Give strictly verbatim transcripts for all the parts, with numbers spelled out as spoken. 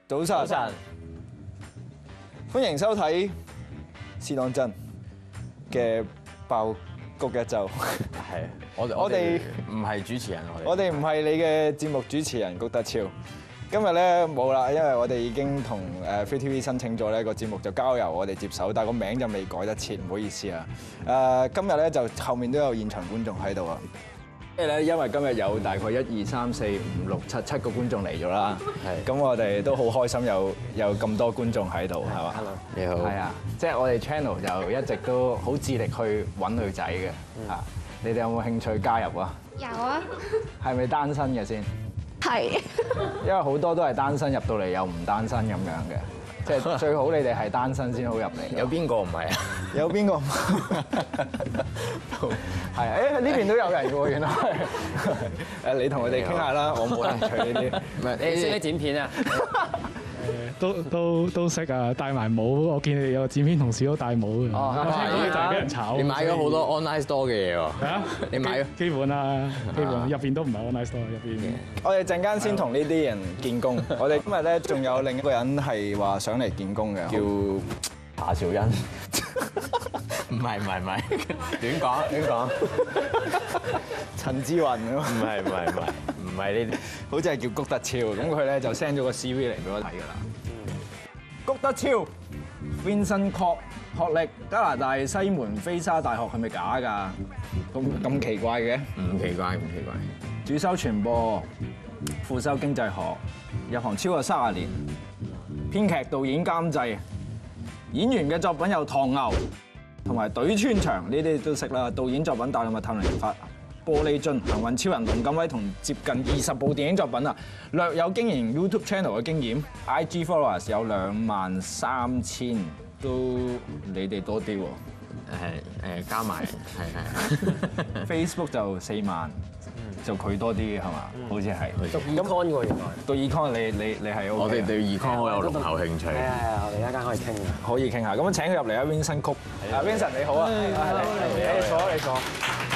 早晨，早晨，歡迎收睇試當真嘅爆谷一週。 係，我我哋唔係主持人，我哋我哋唔係你嘅節目主持人谷德超。今日咧冇啦，因為我哋已經同誒 Free T V 申請咗呢個節目就交由我哋接手，但係個名就未改得切，唔好意思啊。誒，今日咧就後面都有現場觀眾喺度啊。即係咧，因為今日有大概一二三四五六七七個觀眾嚟咗啦，咁我哋都好開心有有咁多觀眾喺度，係嘛 ？Hello，你好。 係啊，即係我哋 channel 就一直都好致力去揾女仔嘅嚇。你哋有冇興趣加入啊？ 有啊。 係咪單身嘅先？ 係。 因為好多都係單身入到嚟又唔單身咁樣嘅，即係最好你哋係單身先好入嚟。 有邊個唔係啊？ 有邊個？係啊，誒呢邊都有人嘅喎，原來。誒你同佢哋傾下啦，我冇興趣呢啲。 唔係，你識唔識剪片啊？ 都都都識啊！戴埋帽，我見你哋有剪片同事都戴帽嘅。 哦， 就係俾人炒。 你買咗好多 online store 嘅嘢喎。 係啊， 你買咗？ 基本啦，基本入邊都唔係 online store 入邊。 我哋陣間先同呢啲人見工。我哋今日咧仲有另一個人係話想嚟見工嘅，叫夏兆恩。唔係唔係唔係，亂講亂講。 陳志雲咁。 唔係唔係唔係唔係呢啲， 好似係叫谷德超。咁佢咧就 send 咗個 C V 嚟俾我睇㗎啦。谷德超 ，Vincent Kwok， 學歷加拿大西門菲沙大學，係咪假㗎？咁咁奇怪嘅？ 唔奇怪唔奇怪。 主修傳播，副修經濟學，入行超過三十年，編劇、導演、監製，演員嘅作品有《唐牛》同埋《隊穿牆》呢啲都識啦。導演作品《大內密探零零發》、《玻璃樽》、《行運超人》、《龍咁威》同接近二十部電影作品啊，略有經營 YouTube channel 嘅經驗 ，I G followers 有兩萬三千，都你哋多啲喎。 誒誒加埋係係。 Facebook 就四萬。就佢多啲嘅係嘛？好似係。 讀 econ 喎原來。 讀 econ 你你你係 O K。 我哋對 econ 好有濃厚興趣。 係啊係啊，我哋一間可以傾啊。 可以傾下，咁請佢入嚟啊 Vincent Kwok。啊 Vincent 你好啊，你坐你坐。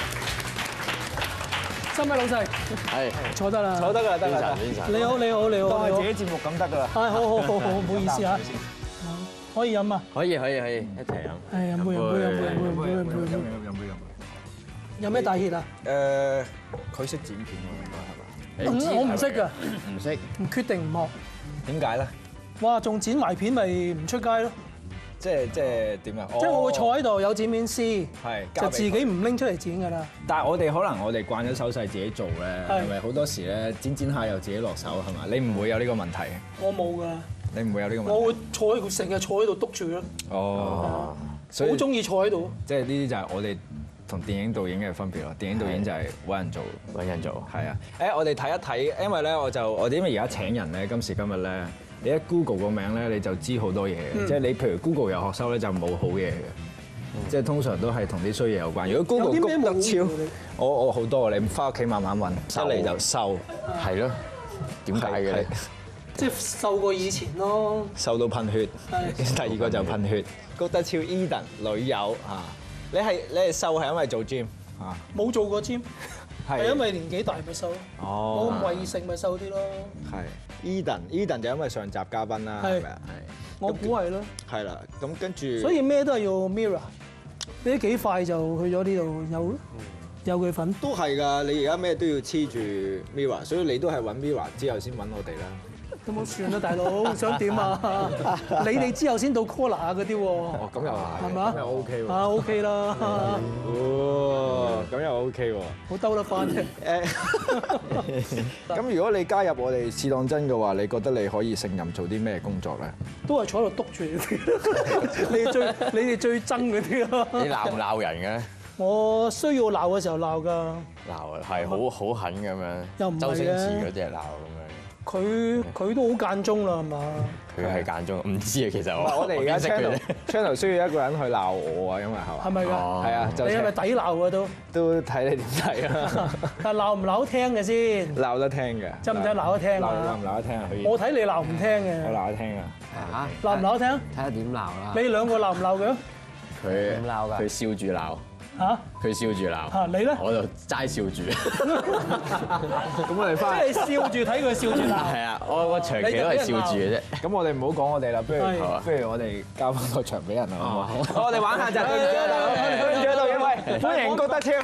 新米老細。 係。 坐得啦。 坐得㗎，得㗎得。 你好你好你好。 當係自己節目咁得㗎啦。 係好好好好，唔好意思嚇。可以飲啊？ 可以可以可以，一齊飲。 係飲杯飲杯飲杯飲杯飲杯飲杯飲杯。 飲杯飲。 有咩大熱啊？ 誒，佢識剪片喎，應該係嘛？ 我唔識㗎， 唔識。 唔決定唔學。 點解咧？ 哇！仲剪埋片咪唔出街咯？ 即係即係點啊？ 即係我會坐喺度有剪片師， 係就自己唔拎出嚟剪㗎啦。 但係我哋可能我哋慣咗手勢自己做咧，係咪好多時咧剪剪下又自己落手係嘛？你唔會有呢個問題？ 我冇㗎。 你唔會有呢個問題？ 我會坐喺度成日坐喺度篤住咯。 哦， 好中意坐喺度。 即係呢啲就係我哋同電影導演嘅分別咯，電影導演就係揾人做， 揾人做， 係啊。誒，我哋睇一睇，因為咧，我就我哋因為而家請人咧，今時今日咧，你一 Google 個名咧，你就知好多嘢嘅。即係你譬如 Google 有學修咧，就冇好嘢嘅，即係通常都係同啲衰嘢有關。如果 Google 谷德超，我我好多，你翻屋企慢慢揾，一嚟就瘦， 係咯。點解嘅咧？ 即係瘦過以前咯。 瘦到噴血，第二個就噴血。谷德超 Eden 女友啊！你係你係瘦係因為做 gym 啊？ 冇做過 gym，係因為年紀大咪瘦咯。 哦， 冇為食咪瘦啲咯。 係 Eden Eden 就因為上集嘉賓啦，係咪啊？係， 我估係咯。 係啦，咁跟住， 所以咩都係要 Mirror，你幾快就去咗呢度有有佢份。 都係㗎，你而家咩都要黐住 Mirror，所以你都係揾 Mirror 之後先揾我哋啦。 咁冇算啦，大佬，想點啊？你哋之後先到 Collar 嗰啲喎。 哦，咁又係， 係嘛？ 咁又 OK 喎。 啊 OK 啦。 哦，咁又 OK 喎。 好兜得翻嘅。 誒，咁如果你加入我哋試當真嘅話，你覺得你可以勝任做啲咩工作咧？ 都係坐喺度篤住你哋最你哋最憎嗰啲咯。 你鬧唔鬧人嘅咧？ 我需要鬧嘅時候鬧㗎。 鬧啊，係好好狠咁樣。 又唔係嘅。 周星馳嗰隻鬧咁樣。 佢佢都好間中啦，係嘛？ 佢係間中，唔知啊，其實我。 我哋而家 channel channel 需要一個人去鬧我啊，因為係嘛？ 係咪㗎？ 係啊，就你係咪抵鬧啊都？ 都睇你點睇啦。 但係鬧唔鬧得聽嘅先？ 鬧得聽嘅。 真唔真鬧得聽啊？ 鬧唔鬧得聽啊？ 我睇你鬧唔聽嘅。 我鬧得聽啊！ 嚇？鬧唔鬧得聽？ 睇下點鬧啦。 你兩個鬧唔鬧嘅？ 佢點鬧㗎？ 佢笑住鬧。 嚇佢笑住鬧。 嚇你咧？ 我就齋笑住。 咁我哋翻即係你笑住睇佢笑住鬧。 係啊，我我長期都係笑住嘅啫。 咁我哋唔好講我哋啦，不如係不如我哋交翻個場俾人啦，好唔好？ 好我哋玩下就對唔住啦，對唔住啦，導演喂，歡迎谷德超。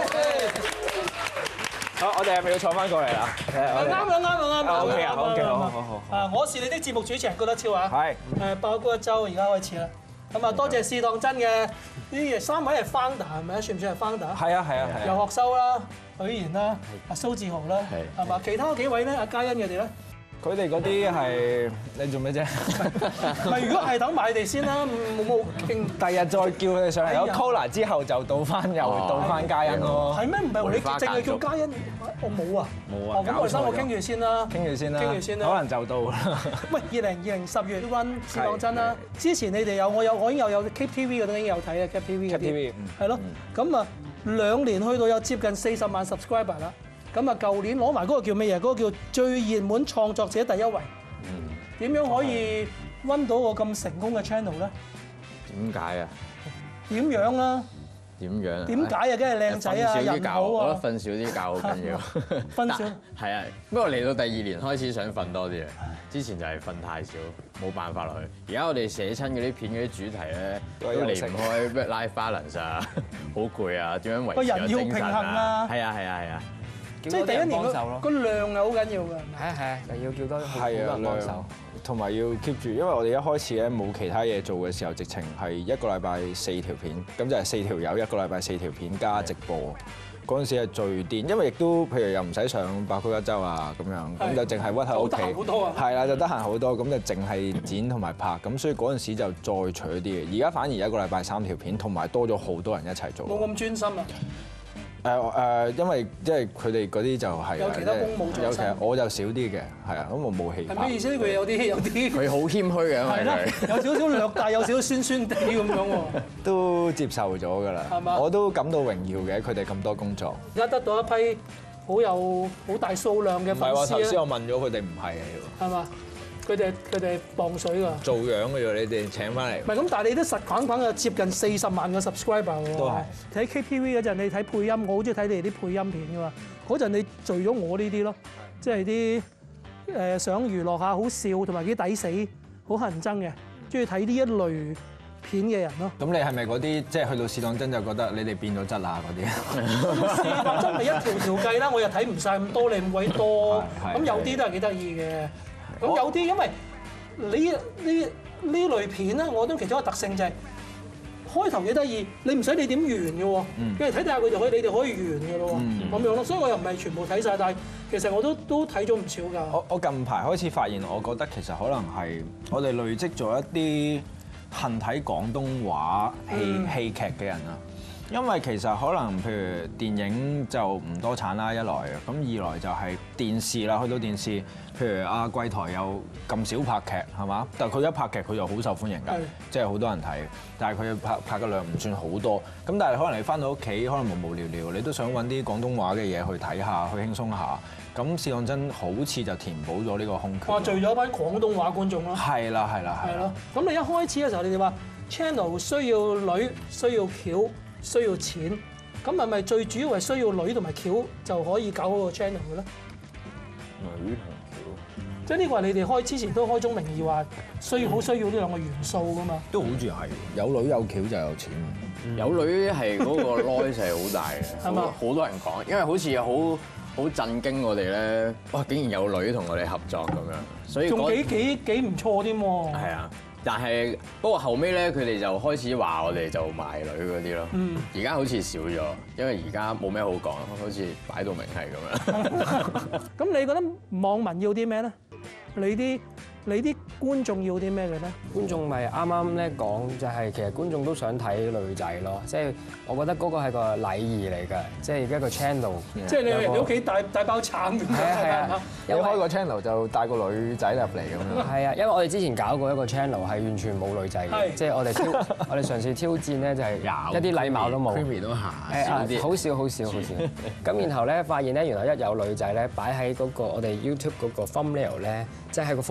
好，我哋係咪要坐翻過嚟啦？ 啱啦，啱啦，啱啦。 OK 啊，OK，好好好。 啊，我是你的節目主持人谷德超啊。 係。 誒，爆谷一周而家開始啦。咁啊，多謝試當真嘅呢三位係 founder 係咪啊？算唔算係 founder？ 係啊，係啊，係啊。 游學修啦、許賢啦、阿蘇志豪啦，係嘛？其他幾位咧？阿嘉欣佢哋咧？ 佢哋嗰啲係你做咩啫？ 唔係，如果係等埋你哋先啦，冇冇傾。 第日再叫佢哋上嚟。有 Cola 之後就到翻又到翻嘉欣咯。 係咩？唔係你淨係叫嘉欣？我冇啊。 冇啊。 咁我哋三個傾住先啦。 傾住先啦。 傾住先啦。 可能就到啦。 喂，二零二零十月 run 試當真啦。之前你哋有我有我已經有有 Keep T V 嗰啲已經有睇嘅 Keep T V 嗰啲。Keep T V。係咯。咁啊，兩年去到有接近四十萬 subscriber 啦。咁啊，舊年攞埋嗰個叫咩嘢？嗰個叫最熱門創作者第一位。點樣可以温到個咁成功嘅 channel 咧？ 點解啊？ 點樣啦？ 點樣啊？ 點解啊？梗係靚仔啊，人好我啊！ 覺得瞓少啲覺好緊要。 瞓少係啊，不過嚟到第二年開始想瞓多啲啊。之前就係瞓太少，冇辦法落去。而家我哋寫親嗰啲片嗰啲主題咧，都離唔開 work-life balance 啊，好攰啊，點樣維持個精神啊？ 個人要平衡啊！ 係啊係啊係啊！ 即係第一年個個量係好緊要㗎。 係啊係啊，就要叫多好多係啊， 人幫手。 同埋要 keep 住，因為我哋一開始咧冇其他嘢做嘅時候，直情係一個禮拜四條片，咁就係四條友一個禮拜四條片加直播。嗰陣時係最癲，因為亦都譬如又唔使上爆谷一周啊咁樣，咁就淨係屈喺屋企。 好多啊！ 係啦，就得閒好多，咁就淨係剪同埋拍，咁所以嗰陣時就再取啲嘅。而家反而一個禮拜三條片，同埋多咗好多人一齊做。 冇咁專心啊！ 誒誒，因為即係佢哋嗰啲就係有其他公務在身有其實我就少啲嘅，係啊，咁我冇戲。 係咩意思？佢有啲有啲佢好謙虛嘅， 係啦，有少少略大，有少少酸酸地咁樣喎。 都接受咗㗎啦， 係嘛？ 我都感到榮耀嘅，佢哋咁多工作。 而家得到一批好有好大數量嘅唔係喎，頭先粉絲我問咗佢哋唔係嘅係嘛？佢哋佢哋磅水㗎。 做樣嘅啫，你哋請翻嚟。 唔係咁，但係你都實滾滾嘅接近四十萬個 subscriber 喎。 都係睇 K T V 嗰陣，你睇配音，我好中意睇你哋啲配音片㗎嘛。嗰陣你聚咗我呢啲咯，即係啲誒想娛樂下、好笑同埋幾抵死、好乞人憎嘅，中意睇呢一類片嘅人咯。 咁你係咪嗰啲即係去到試當真就覺得你哋變咗質啊嗰啲？ 試當真係一條條計啦，我又睇唔晒咁多，你咁鬼多。咁有啲都係幾得意嘅。咁有啲因為你呢呢類片咧，我覺得其中一個特性就係、是、開頭幾得意，你唔使你點完嘅喎，跟住睇睇下佢就可以，你哋可以完嘅咯喎，咁、嗯、樣咯。所以我又唔係全部睇晒，但係其實我都都睇咗唔少㗎。 我我近排開始發現，我覺得其實可能係我哋累積咗一啲恨睇廣東話戲、嗯、戲劇嘅人啊。因為其實可能譬如電影就唔多產啦，一來咁二來就係電視啦，去到電視，譬如阿貴台有咁少拍劇係嘛？但係佢一拍劇佢就好受歡迎㗎，即係好多人睇。但係佢拍拍嘅量唔算好多。咁但係可能你翻到屋企可能無無聊聊，你都想揾啲廣東話嘅嘢去睇下，去輕鬆下。咁試當真好似就填補咗呢個空缺。 哇！聚咗一班廣東話觀眾咯。係啦係啦係。 係咯。咁你一開始嘅時候，你哋話 channel 需要女，需要橋。需要錢，咁係咪最主要係需要女同埋橋就可以搞好個 channel 嘅咧？ 女同橋， 即係呢個係你哋開之前都開宗明義話需要好需要呢兩個元素㗎嘛？ 都好似係有女有橋就有錢， 嗯、有女係嗰個 noise 係好大嘅，係嘛？好多人講，因為好似好好震驚我哋咧，哇！竟然有女同我哋合作咁樣，所以仲幾幾幾唔錯添喎。 係啊。但係不過後尾咧，佢哋就開始話我哋就賣女嗰啲咯。嗯。而家好似少咗，因為而家冇咩好講，好似擺到明係咁樣。 咁你覺得網民要啲咩咧？你啲你啲觀眾要啲咩嘅咧？ 觀眾咪啱啱咧講，就係其實觀眾都想睇女仔咯，即係我覺得嗰個係個禮儀嚟㗎，即係一個 channel。 即係你去人哋屋企帶帶包橙咁樣。係啊， 你開個 channel 就帶個女仔入嚟咁樣。 係啊，因為我哋之前搞過一個 channel 係完全冇女仔嘅，即係我哋挑我哋嘗試挑戰咧就係一啲禮貌都冇。 Creamy 都下少啲，好少好少好少。咁然後咧發現咧，原來一有女仔咧擺喺嗰個我哋 YouTube 嗰個 thumbnail 咧，即係喺個封面度。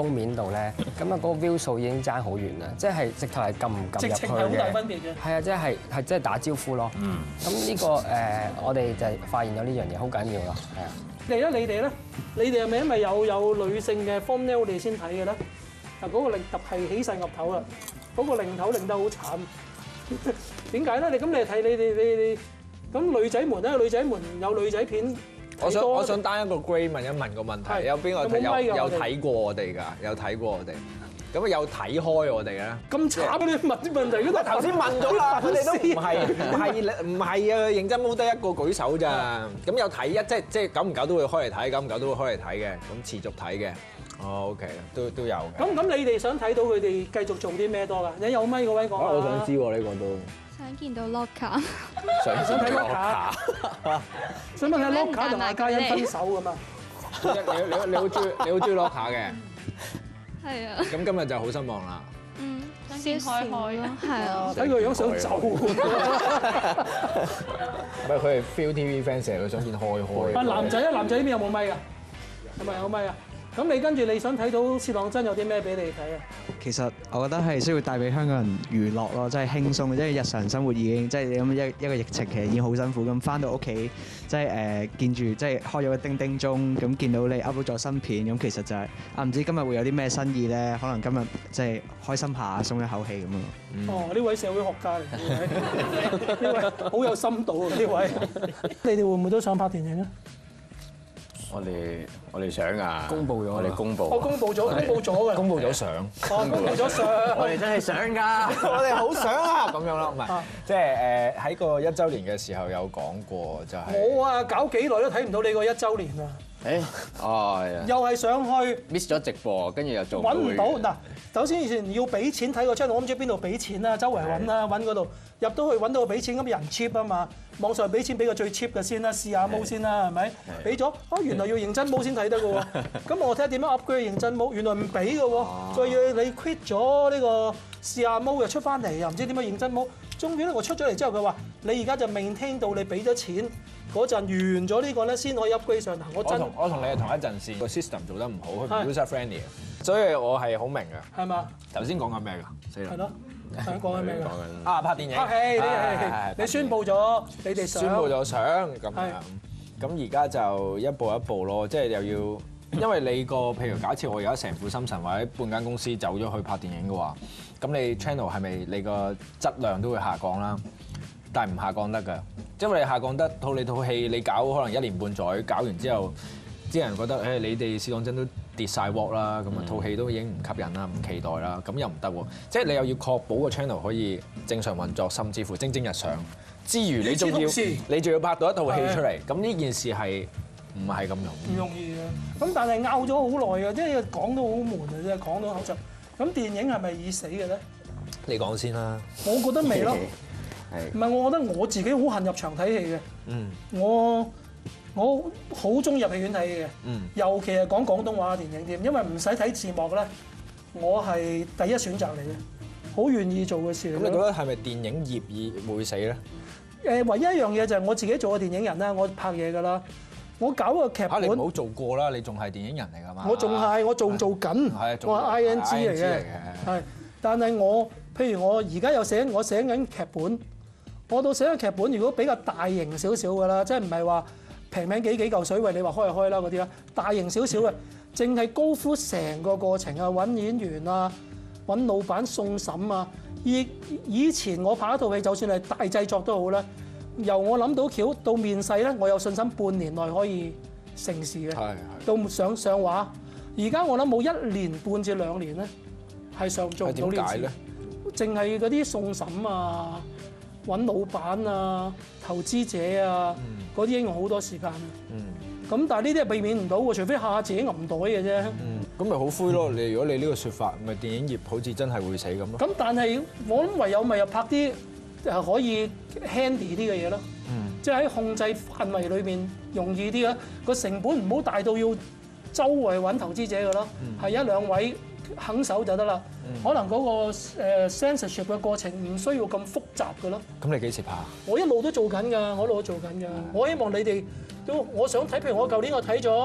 度咧，咁啊嗰個 view 數已經爭好遠啦，即係直頭係撳唔撳入去直情係好大分別嘅。 嘅。 係啊，即係係即係打招呼咯。嗯。咁呢個誒，我哋就係發現咗呢樣嘢好緊要咯。係啊。 你咧，你哋咧，你哋係咪因為有有女性嘅 thumbnail 你先睇嘅咧？嗱，嗰個令特係起勢岌頭啊！嗰個令頭令得好慘。點解咧？你咁你睇你哋你你咁女仔們咧，女仔們有女仔片。 我想我想單一個 Gray 問一問個問題，有邊個有有睇過我哋㗎？有睇過我哋，咁有睇開我哋咧？ 咁慘啊！你問啲問題，嗰度頭先問咗啦，佢哋都唔係唔係唔係啊！認真冇得一個舉手咋？咁有睇一即係即係久唔久都會開嚟睇，久唔久都會開嚟睇嘅，咁持續睇嘅。哦 OK，都都有嘅。 咁咁，你哋想睇到佢哋繼續做啲咩多㗎？你有咪嗰位講下。 我想知喎，呢個都。 想見到 Locker， 想想睇 Locker，想問下 Locker 同阿嘉欣分手㗎嘛？ 你你你好中意你好中意 Locker 嘅， 係啊， 咁今日就好失望啦。 嗯，先開開咯，係啊， 睇個樣想走。 唔係佢係 Feel T V fans 嚟，佢想見開開。 啊男仔啊，男仔呢邊有冇咪㗎？係咪有咪啊？咁你跟住你想睇到薛朗真有啲咩俾你睇啊？ 其實我覺得係需要帶俾香港人娛樂咯，即係輕鬆，即係日常生活已經即係你咁一一個疫情其實已經好辛苦咁，翻到屋企即係誒見住即係開咗個叮叮鐘，咁見到你 upload 咗新片，咁其實就係啊唔知今日會有啲咩新意咧？可能今日即係開心下，鬆一口氣咁咯。 哦，呢位社會學家嚟嘅，呢位好有深度啊！呢位，你哋會唔會都想拍電影啊？ 我哋我哋想啊， 公佈咗我哋公佈。 我公佈咗，公佈咗嘅。 公佈咗相， 哦，公佈咗相。 我哋真係想㗎， 我哋好想啊咁樣咯，唔係即係誒喺個一週年嘅時候有講過就係。 我啊搞幾耐都睇唔到你個一週年啊！ 誒，哦係啊， 又係上去 miss 咗直播，跟住又做揾唔到嗱。首先以前要俾錢睇個 channel，我唔知邊度俾錢啦，周圍揾啦，揾嗰度入到去揾到俾錢，咁人 cheap 啊嘛，網上俾錢俾個最 cheap 嘅先啦，試下毛先啦，係咪？俾咗啊，原來要認真毛先睇得嘅喎，咁我睇下點樣 upgrade 認真毛，原來唔俾嘅喎，再要你 quit 咗呢個試下毛又出翻嚟，又唔知點樣認真毛，終於咧我出咗嚟之後，佢話你而家就 maintain 到你俾咗錢嗰陣完咗呢個咧，先可以 upgrade 上行。我真我同我同你係同一陣線，個 system 做得唔好，佢唔 user friendly 嘅，所以我係好明嘅。 係嘛？ 頭先講緊咩㗎？死啦！ 係咯，想講緊咩㗎？ 啊，拍電影， 拍戲， 係係你係你宣佈咗你哋想宣佈咗相咁係樣，咁而家就一步一步咯，即係又要，因為你個譬如假設我而家成副心神或者半間公司走咗去拍電影嘅話，咁你 channel 係咪你個質量都會下降啦？但係唔下降得㗎，因為你下降得套你套戲，你搞可能一年半載，搞完之後，啲人覺得誒你哋試當真都跌晒鑊啦，咁啊套戲都已經唔吸引啦，唔期待啦，咁又唔得喎，即係你又要確保個 channel 可以正常運作，甚至乎蒸蒸日上之餘，你仲要你仲要拍到一套戲出嚟，咁呢件事係唔係咁容易？ 唔容易嘅，咁但係拗咗好耐嘅，即係講到好悶啊，即係講到口窒。咁電影係咪已死嘅咧？ 你講先啦。 我覺得未咯。 係。 唔係，我覺得我自己好恨入場睇戲嘅。 嗯。 我我好中意入戲院睇戲嘅。 嗯。 尤其係講廣東話嘅電影添，因為唔使睇字幕咧，我係第一選擇嚟嘅，好願意做嘅事嚟。 咁你覺得係咪電影業已會死咧？ 誒，唯一一樣嘢就係我自己做嘅電影人啦，我拍嘢㗎啦。我搞個劇嚇本， 你唔好做過啦，你仲係電影人嚟㗎嘛？ 我仲係，我仲做緊，我係 I N G 嚟嘅，係。但係我，譬如我而家有寫，我寫緊劇本，我到寫緊劇本，如果比較大型少少㗎啦，即係唔係話平平幾幾嚿水為你話開就開啦嗰啲啦，大型少少嘅，淨係高呼成個過程啊，揾演員啊，揾老闆送審啊。以以前我拍一套戲，就算係大製作都好啦。由我諗到橋到面世咧，我有信心半年內可以成事嘅。係到上上畫，而家我諗冇一年半至兩年咧，係上做唔到呢件事。淨係嗰啲送審啊、揾老闆啊、投資者啊，嗰啲已經用好多時間啦。咁但係呢啲係避免唔到喎，除非下下自己揞袋嘅啫。 咁咪好灰咯！你如果你呢個説法，咪電影業好似真係會死咁咯。 咁但係我諗唯有咪又拍啲誒可以 handy 啲嘅嘢咯，嗯、即係喺控制範圍裏邊容易啲啊，個成本唔好大到要周圍揾投資者嘅咯，係、嗯、一兩位肯手就得啦。嗯、可能嗰個誒 censorship 嘅過程唔需要咁複雜嘅咯。 咁你幾時拍？ 我一路都做緊㗎，我一路都做緊㗎。嗯、我希望你哋都，我想睇，譬如我舊年我睇咗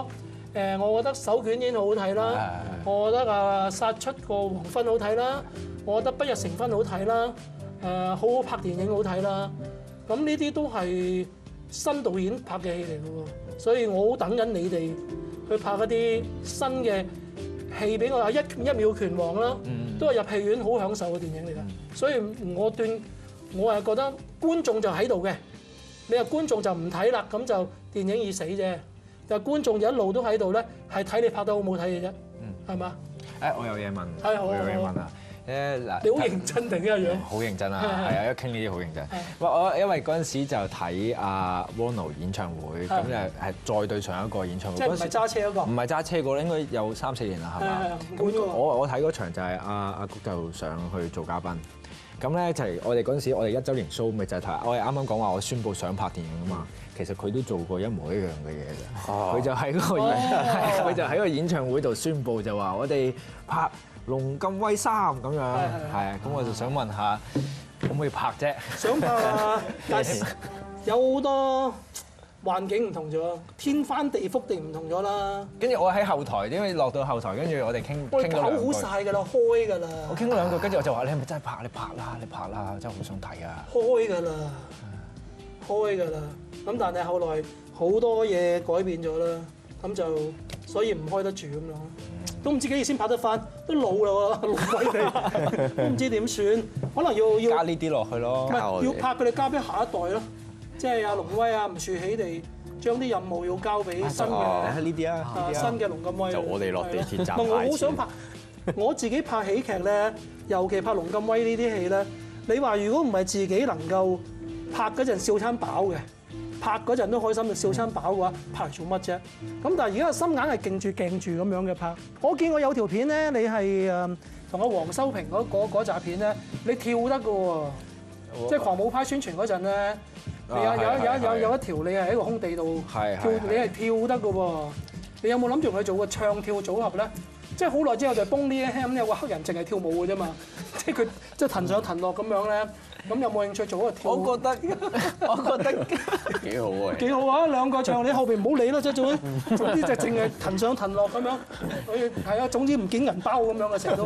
誒，我覺得手捲煙好好睇啦，我覺得啊殺出個黃昏好睇啦，我覺得不日成婚好睇啦，誒好好拍電影好睇啦，咁呢啲都係新導演拍嘅戲嚟嘅喎，所以我好等緊你哋去拍一啲新嘅戲俾我啊！一一秒拳王啦，都係入戲院好享受嘅電影嚟㗎，所以我斷我係覺得觀眾就喺度嘅，你話觀眾就唔睇啦，咁就電影已死啫。但係觀眾就一路都喺度咧，係睇你拍得好唔好睇嘅啫，係嘛？ 誒，我有嘢問， 係好我有嘢問啊！誒嗱， 你好認真定嘅樣？ 好認真啊，係啊，一傾呢啲好認真。喂，我因為嗰陣時就睇阿 Ronald 演唱會，咁就係再對上一個演唱會。 即係唔係揸車嗰個？ 唔係揸車嗰個，應該有三四年啦，係嘛？咁我我睇嗰場就係阿阿谷就上去做嘉賓。咁咧就係我哋嗰陣時，我哋一週年 show 咪就係睇，我哋啱啱講話我宣佈想拍電影啊嘛。其實佢都做過一模一樣嘅嘢嘅，佢就喺個係佢就喺個演唱會度宣佈就話我哋拍《龍咁威三》咁樣，係啊，咁我就想問下可唔可以拍啫？ 想拍啊，但係有好多環境唔同咗，天翻地覆地唔同咗啦。 跟住我喺後台，因為落到後台，跟住我哋傾傾咗兩句。 我哋搞好晒㗎啦，開㗎啦。 我傾咗兩句，跟住我就話：你係咪真係拍？你拍啦，你拍啦，真係好想睇啊！ 開㗎啦，開㗎啦。咁但係後來好多嘢改變咗啦，咁就所以唔開得住咁樣，都唔知幾時先拍得翻，都老啦喎，老鬼地，都唔知點算，可能要要加呢啲落去咯， 唔係要拍佢哋交俾下一代咯，即係阿龍威啊、吳樹喜地將啲任務要交俾新嘅呢啲啊， 新嘅龍咁威， 就我哋落地鐵站唔係我好想拍，我自己拍喜劇咧，尤其拍龍咁威呢啲戲咧，你話如果唔係自己能夠拍嗰陣笑餐飽嘅。拍嗰陣都開心，笑餐飽嘅話，拍嚟做乜啫？咁但係而家個心眼係勁住勁住咁樣嘅拍。我見過有條片咧，你係誒同阿黃修平嗰嗰嗰集片咧，你跳得嘅喎，即係狂舞派宣傳嗰陣咧，你有有有有有一條你係喺個空地度跳，你係跳得嘅喎。你有冇諗住同佢做個唱跳組合咧？即係好耐之後就崩呢 ham 有個黑人淨係跳舞嘅啫嘛，即係佢即係騰上騰落咁樣咧。咁有冇興趣做一個跳舞？ 我覺得我覺得幾好啊！ 幾好啊！兩個唱，你後邊唔好理啦，即係總之總之就淨係騰上騰落咁樣。佢係啊，總之唔見銀包咁樣嘅成日都。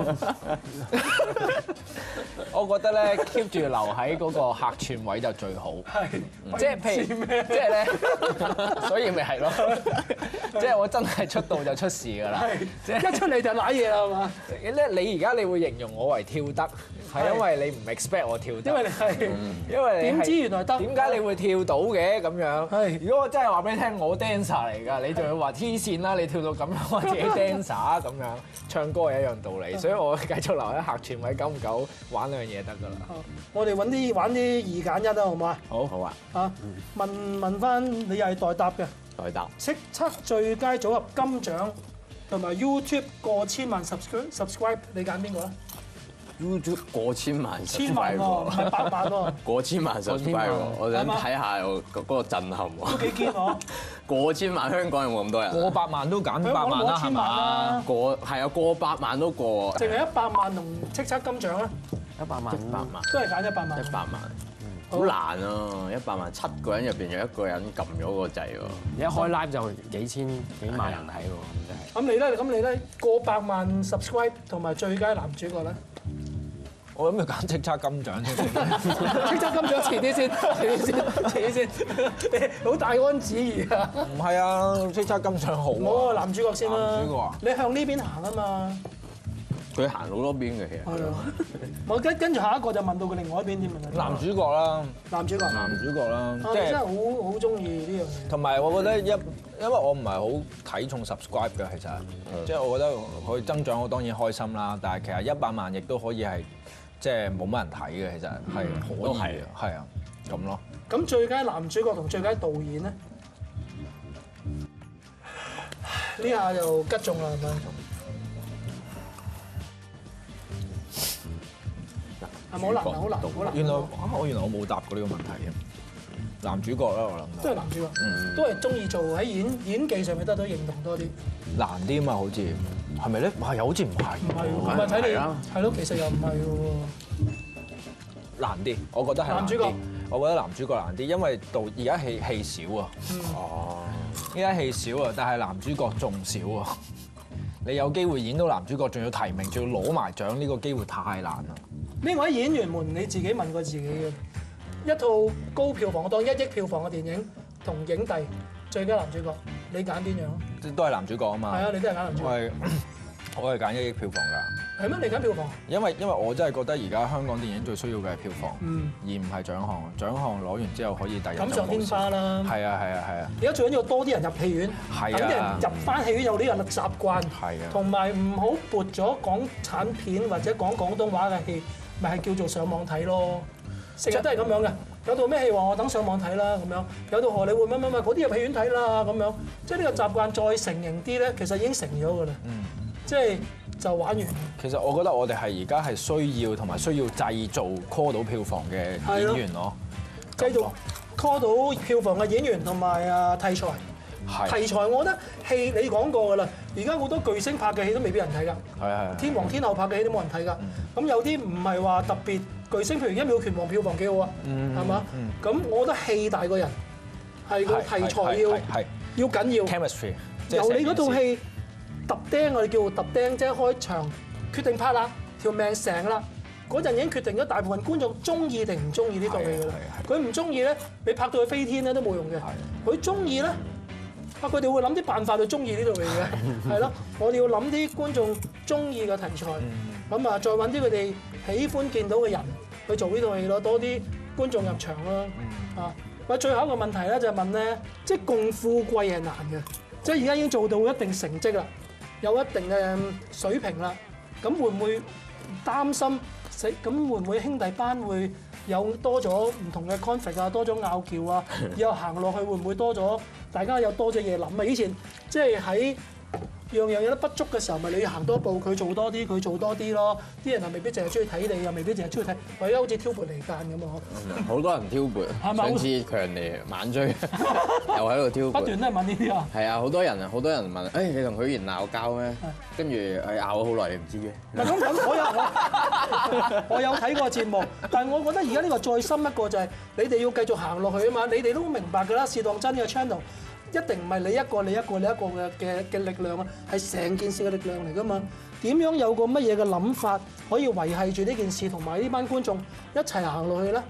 我覺得咧 keep 住留喺嗰個客串位就最好。係，即係譬如即係咧，所以咪係咯。即係我真係出道就出事㗎啦。即係一出嚟就揦嘢啦，係嘛？ 咧你而家你會形容我為跳得，係因為你唔 expect 我跳得。 因為你係， 因為點知原來得？ 點解你會跳到嘅咁樣？ 係。 如果我真係話俾你聽，我 dancer 嚟㗎，你仲要話黐線啦！你跳到咁樣，我自己 dancer 咁樣，唱歌係一樣道理。所以我繼續留喺客串位，久唔久玩兩樣嘢得㗎啦。 我哋揾啲玩啲二揀一啊，好唔好啊？ 好，好啊。 啊，問問翻你又係代答嘅。 代答。 叱咤最佳組合金獎同埋 YouTube 過千萬 subscribe subscribe， 你揀邊個咧？ YouTube 過千萬， 千萬喎，唔係百萬喎。 過千萬 subscribe 喎，我想睇下我嗰個震撼喎。 都幾堅喎！ 過千萬香港有冇咁多人？ 過百萬都揀百萬啦，係嘛？ 過係啊，過百萬都過。 淨係一百萬同叱咤金獎咧？ 一百萬， 一百萬都係揀一百萬。 一百萬，好難啊！一百萬七個人入邊有一個人撳咗個掣喎。 一開 live 就幾千幾萬人睇喎，咁真係。 咁你咧？咁你咧？過百萬 subscribe 同埋最佳男主角咧？ 我諗要揀叱咤金獎先。 叱咤金獎遲啲先，遲啲先，遲啲先。你好大安旨意啊！ 唔係啊，叱咤金獎好。 我男主角先啦。 男主角啊！ 你向呢邊行啊嘛。 佢行好多邊嘅其實。 係啊。我跟跟住下一個就問到佢另外一邊添啊。 男主角啦。 男主角。 男主角啦。 即係真係好好中意呢樣嘢。 同埋我覺得一，因為我唔係好睇重 subscribe 嘅，其實，即係我覺得佢增長我當然開心啦，但係其實一百萬亦都可以係。即係冇乜人睇嘅，其實係可以嘅，係啊，咁咯。 咁最佳男主角同最佳導演咧？呢下就吉中啦，係咪？係咪好難啊？好難，好難。 原來啊，我原來我冇答過呢個問題嘅。男主角啦，我諗。 都係男主角，都係中意做喺演演技上面得到認同多啲。 難啲啊嘛，好似。係咪咧？係又好似唔係。 唔係，唔係睇你。係咯，其實又唔係喎。 難啲，我覺得係。 男主角。 我覺得男主角難啲，因為到而家戲戲少啊。 哦。 依家戲少啊，但係男主角仲少啊！你有機會演到男主角，仲要提名，仲要攞埋獎，呢個機會太難啦。 呢位演員們，你自己問過自己嘅一套高票房，當一億票房嘅電影同影帝最佳男主角，你揀邊樣？ 都係男主角啊嘛。 係啊，你都係揀男主角。 我係我係揀一億票房㗎。 係咩？你揀票房？ 因為因為我真係覺得而家香港電影最需要嘅係票房， 嗯， 而唔係獎項。獎項攞完之後可以第日就錦上添花啦。 係啊係啊係啊！ 而家最緊要多啲人入戲院， 係啊等啲人入翻戲院有呢個習慣， 係啊， 同埋唔好撥咗港產片或者講廣東話嘅戲，咪係叫做上網睇咯。成日都係咁樣嘅，有套咩戲話我等上網睇啦咁樣，有套荷里活乜乜乜嗰啲入戲院睇啦咁樣，即係呢個習慣再成型啲咧，其實已經成咗㗎啦。嗯，即係就玩完。 其實我覺得我哋係而家係需要同埋需要製造 call 到票房嘅演員咯， 製造 call 到票房嘅演員同埋啊題材。題材我覺得戲你講過㗎啦，而家好多巨星拍嘅戲都未必人睇㗎。 係係。 天王天后拍嘅戲都冇人睇㗎。咁有啲唔係話特別巨星，譬如一秒拳王票房幾好啊，係嘛？咁我覺得戲大個人係個題材要要緊要。 chemistry 由你嗰套戲揼釘，我哋叫揼釘，即係開場決定拍啦，條命成啦。嗰陣已經決定咗大部分觀眾中意定唔中意呢套戲㗎啦。佢唔中意咧，你拍到佢飛天咧都冇用嘅。佢中意咧。啊！佢哋會諗啲辦法去中意呢套戲嘅，係咯。我哋要諗啲觀眾中意嘅題材，咁啊再揾啲佢哋喜歡見到嘅人去做呢套戲咯，多啲觀眾入場啦。啊！喂，最後一個問題咧就係問咧，即係共富貴係難嘅，即係而家已經做到一定成績啦，有一定嘅水平啦，咁會唔會擔心死？咁會唔會兄弟班會有多咗唔同嘅 conflict 啊，多咗拗撬啊，以後行落去會唔會多咗？大家有多咗嘢諗啊！以前即係喺樣樣嘢都不足嘅時候，咪你要行多一步，佢做多啲，佢做多啲咯。啲人又未必淨係中意睇你，又未必淨係中意睇，或者好似挑撥離間咁啊！ 好多人挑撥，上次強尼晚追又喺度挑撥， 不斷都係問呢啲啊！ 係啊，好多人啊，好多人問，誒你同許賢鬧交咩？跟住誒拗咗好耐，你唔知嘅。 唔係咁咁，我有我我有睇過節目，但係我覺得而家呢個再深一個就係你哋要繼續行落去啊嘛！你哋都明白㗎啦，試當真嘅 channel。一定唔係你一個你一個你一個嘅嘅嘅力量啊，係成件事嘅力量嚟㗎嘛。點樣有個乜嘢嘅諗法可以維係住呢件事，同埋呢班觀眾一齊行落去咧？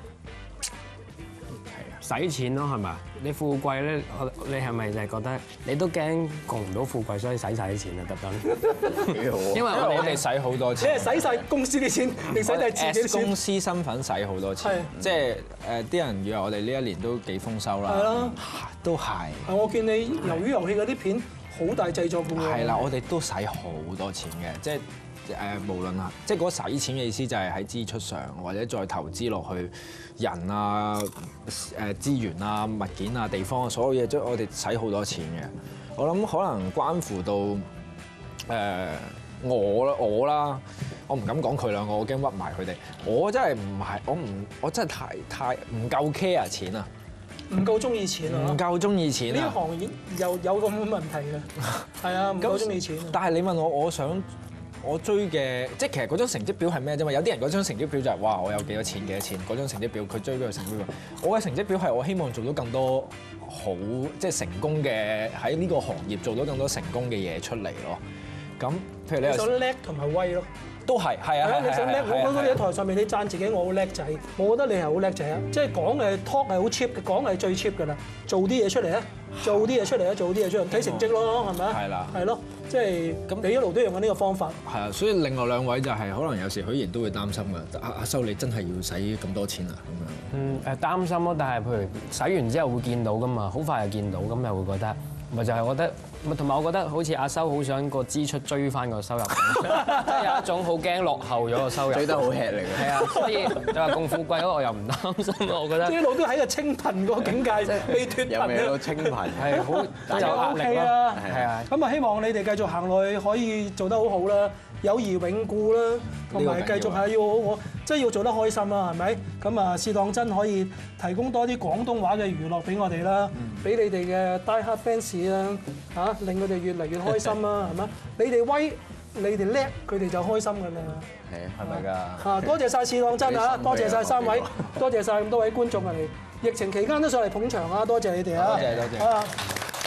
使錢咯，係咪？你富貴咧，你係咪就係覺得你都驚窮唔到富貴，所以使晒啲錢啊？特登。 幾好。 因為我哋使好多錢。 你係使晒公司啲錢，定使晒自己啲錢？ 公司身份使好多錢，即係誒啲人以為我哋呢一年都幾豐收啦。 係咯， 都係。 我見你魷魚遊戲嗰啲片好大製作㗎喎。 係啦，我哋都使好多錢嘅，即係。誒無論啊，即係嗰個使錢嘅意思就係喺支出上，或者再投資落去人啊、誒資源啊、物件啊、地方啊，所有嘢，即係我哋使好多錢嘅。我諗可能關乎到誒、呃、我啦，我啦，我唔敢講佢兩個，我驚屈埋佢哋。我真係唔係，我唔，我真係太太唔夠 care 錢啊， 唔夠中意錢啊， 唔夠中意錢啊。 呢行業又有咁嘅問題嘅，係啊，唔夠中意錢。 但係你問我，我想。我追嘅即係其實嗰張成績表係咩啫嘛？有啲人嗰張成績表就係、是、哇，我有幾多錢幾多錢嗰張成績表，佢追嗰個成績表。我嘅成績表係我希望做到更多好即係成功嘅喺呢個行業做到更多成功嘅嘢出嚟咯。咁譬如你想叻同埋威咯， 都係係啊！ 你想叻，我覺得你喺台上面你讚自己我好叻仔，我覺得你係好叻仔啊！即係講嘅 talk 係好 cheap 嘅，講係最 cheap 㗎啦。做啲嘢出嚟啊！做啲嘢出嚟啊！做啲嘢出嚟睇成績咯，係咪啊？ 係啦， 係咯。即係咁，你一路都用緊呢個方法。 係啊，所以另外兩位就係可能有時許賢都會擔心㗎。阿阿修，你真係要使咁多錢啊？咁樣。 嗯誒擔心咯，但係譬如使完之後會見到㗎嘛，好快就見到，咁又會覺得，咪就係覺得，咪同埋我覺得好似阿修好想個支出追翻個收入，即係有一種好驚落後咗個收入。 追得好吃力嘅。係啊，所以你話共富貴嗰個我又唔擔心咯，我覺得。 一路都喺個清貧個境界，未脫貧有未到清貧？ 係好有壓力咯。係啊。 咁啊，希望你哋繼續行落去，可以做得好好啦，友誼永固啦，同埋繼續係要我即係要做得開心啦，係咪？咁啊，試當真可以提供多啲廣東話嘅娛樂俾我哋啦，俾你哋嘅 Die Hard fans 啦，嚇令佢哋越嚟越開心啦，係咪？你哋威，你哋叻，佢哋就開心㗎啦。 係啊， 係咪㗎？ 嚇，多謝晒試當真啊！多謝晒三位，多謝晒咁多位觀眾啊嚟，疫情期間都上嚟捧場啊！多謝你哋啊！ 多謝多謝。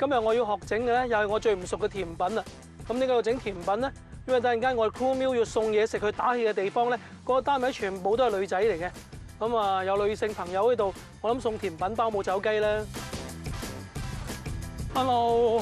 今日我要學整嘅咧，又係我最唔熟嘅甜品啦。咁點解要整甜品咧？因為突然間我哋 crew meal 要送嘢食去打氣嘅地方咧，嗰個單位全部都係女仔嚟嘅。咁啊，有女性朋友喺度，我諗送甜品包冇走雞啦。Hello，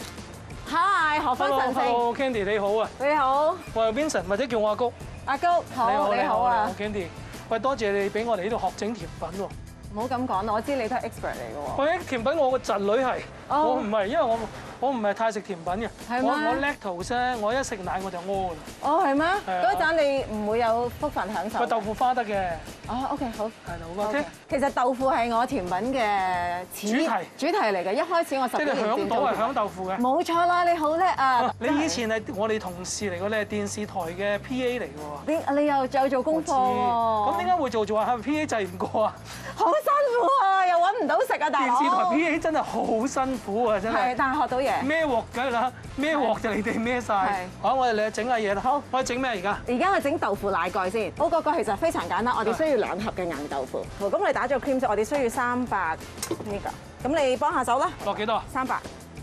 Hi， 何方神聖 Hello Candy 你好啊。 你好， 我係 Vincent 或者叫我阿谷。 阿谷，好，你好啊。 Candy， 喂，多謝你俾我嚟呢度學整甜品喎。 唔好咁講啦，我知你都係 expert 嚟嘅喎。 喂，甜品我個侄女係，我唔係，因為我我唔係太食甜品嘅。 係咩？ 我我 lactose 啫，我一食奶我就屙啦。 哦，係咩？ 係啊嗰陣你唔會有福分享受。 喂，豆腐花得嘅。 哦，OK，好。 係啦，好 OK。 其實豆腐係我甜品嘅主主題主題嚟嘅，一開始我十幾即係年前響到係響豆腐嘅。 冇錯啦，你好叻啊！ 你以前係我哋同事嚟嘅，你係電視台嘅 P A 嚟嘅喎。 點你又有做功課喎？ 咁點解會做做下係咪 P A 制唔過啊？ 好辛苦啊，又揾唔到食啊，大佬。 電視台 P A 真係好辛苦啊，真係。 係，但係學到嘢。 孭鑊梗係啦，孭鑊就你哋孭晒。好，我哋嚟整下嘢啦。好，我哋整咩而家？ 而家我整豆腐奶蓋先。嗰個個其實非常簡單，我哋需要兩盒嘅硬豆腐。好，咁我哋打咗 cream 之後，我哋需要三百呢個。咁你幫下手啦。 落幾多啊？ 三百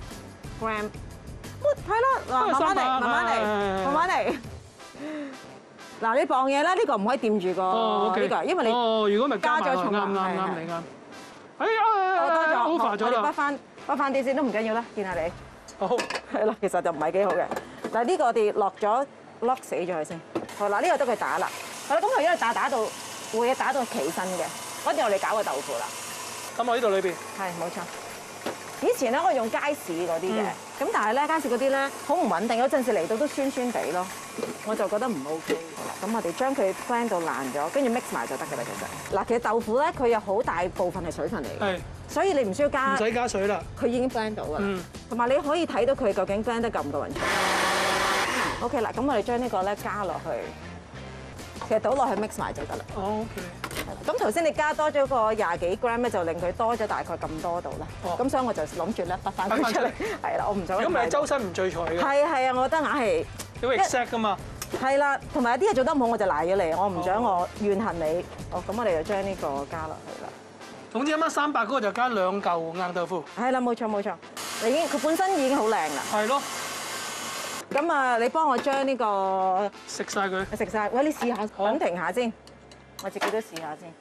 gram。係啦，嗱，慢慢嚟，慢慢嚟，慢慢嚟。嗱，你磅嘢啦，呢個唔可以掂住個呢個，因為你哦，如果咪加咗重啱啱啱你啱。哎呀， 多咗 over 咗啦。 我哋筆翻筆翻啲先都唔緊要啦，見下你。 好。 係咯，其實就唔係幾好嘅。嗱，呢個我哋落咗 lock 死咗佢先。好啦，呢個都佢打啦。好啦，咁佢因為打打到會打到起身嘅，跟住我哋搞個豆腐啦。 咁我呢度裏邊。 係，冇錯。以前咧我用街市嗰啲嘅，咁但係咧街市嗰啲咧好唔穩定，有陣時嚟到都酸酸地咯，我就覺得唔 OK。咁我哋將佢 blend 到爛咗，跟住 mix 埋就得㗎啦。其實嗱，其實豆腐咧佢有好大部分係水分嚟嘅， 係， 所以你唔需要加， 唔使加水啦， 佢已經 blend 到㗎啦。同埋你可以睇到佢究竟 blend 得夠唔夠勻稱。OK 啦，咁我哋將呢個咧加落去，其實倒落去 mix 埋就得啦。 哦 OK。 咁頭先你加多咗個廿幾 gram 咧，就令佢多咗大概咁多度啦。咁所以我就諗住咧拔翻佢出嚟，係啦，我唔想。 咁咪周身唔聚財嘅。 係啊係啊，我覺得硬係。 要 exact 㗎嘛。 係啦，同埋有啲嘢做得唔好，我就賴咗你，我唔想我怨恨你。哦，咁我哋就將呢個加落去啦。 總之啱啱三百嗰個就加兩嚿硬豆腐。 係啦，冇錯冇錯，你已經佢本身已經好靚啦。 係咯。 咁啊，你幫我將呢個食晒佢。 食晒，喂，你試下，等停下先，我自己都試下先。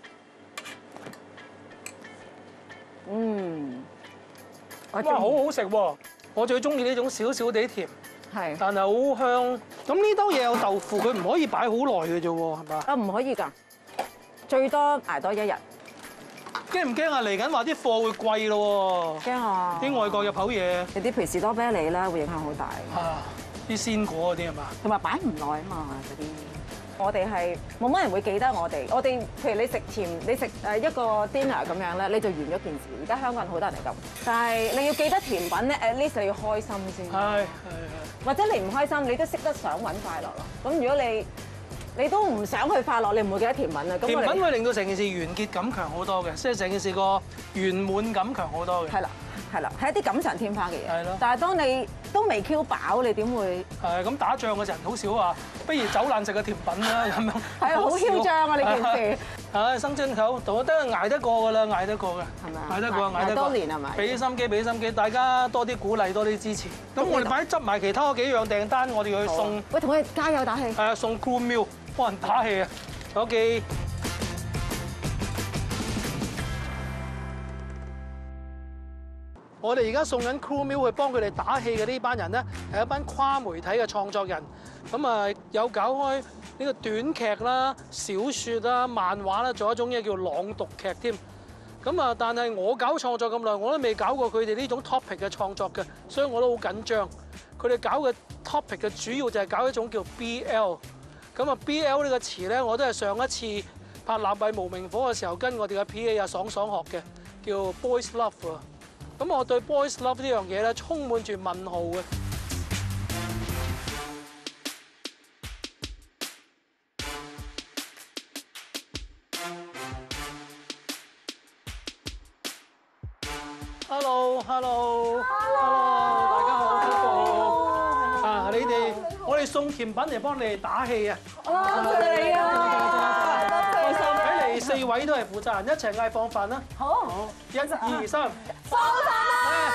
嗯， 哇，好好食喎！我最中意呢種少少地甜， 係， 但係好香。咁呢兜嘢有豆腐，佢唔可以擺好耐嘅啫喎，係嘛？ 啊，唔可以㗎，最多捱多一日。 驚唔驚啊？嚟緊話啲貨會貴咯喎。 驚啊！ 啲外國入口嘢， 有啲譬如士多啤梨咧，會影響好大。 啊，啲鮮果嗰啲係嘛？ 同埋擺唔耐啊嘛，嗰啲。我哋係冇乜人會記得我哋。我哋譬如你食甜，你食誒一個 dinner 咁樣咧，你就完咗件事。而家香港人好多人係咁，但係你要記得甜品咧，at least你要開心先。 係係係。 或者你唔開心，你都識得想揾快樂咯。咁如果你你都唔想去快樂，你唔會記得甜品啊。咁甜品會令到成件事完結感強好多嘅，即係成件事個圓滿感強好多嘅。 係啦，係啦，係一啲錦上添花嘅嘢。 係咯。 但係當你都未 Q 飽，你點會？ 係咁打仗嘅人好少話，不如走爛食個甜品啦咁樣。 係啊，好囂張啊！呢件事。 係生蒸口，我覺得捱得過㗎啦，捱得過嘅。係咪啊？捱得過，捱得過。 多年係咪？ 俾心機，俾心機，大家多啲鼓勵，多啲支持。咁我哋快啲執埋其他嗰幾樣訂單，我哋去送。 喂，同佢哋加油打氣。 係啊，送 crew meal 幫人打氣啊。OK。我哋而家送緊 crew meal 去幫佢哋打氣嘅呢班人咧，係一班跨媒體嘅創作人。咁啊，有搞開呢個短劇啦、小説啦、漫畫啦，仲有一種嘢叫朗讀劇添。咁啊，但係我搞創作咁耐，我都未搞過佢哋呢種 topic 嘅創作嘅，所以我都好緊張。佢哋搞嘅 topic 嘅主要就係搞一種叫 B L。咁啊 ，B L 呢個詞咧，我都係上一次拍《蠟筆無名火》嘅時候，跟我哋嘅 P A 啊爽爽學嘅，叫 Boys Love 啊。咁我對 Boys Love 呢樣嘢咧，充滿住問號嘅。Hello，Hello，Hello，大家好，歡迎啊！你哋，我哋送甜品嚟幫你哋打氣啊！ 哇，多謝你啊！ 開心，睇嚟四位都係負責人，一齊嗌放飯啦！ 好， 一、二、三， 放飯啦！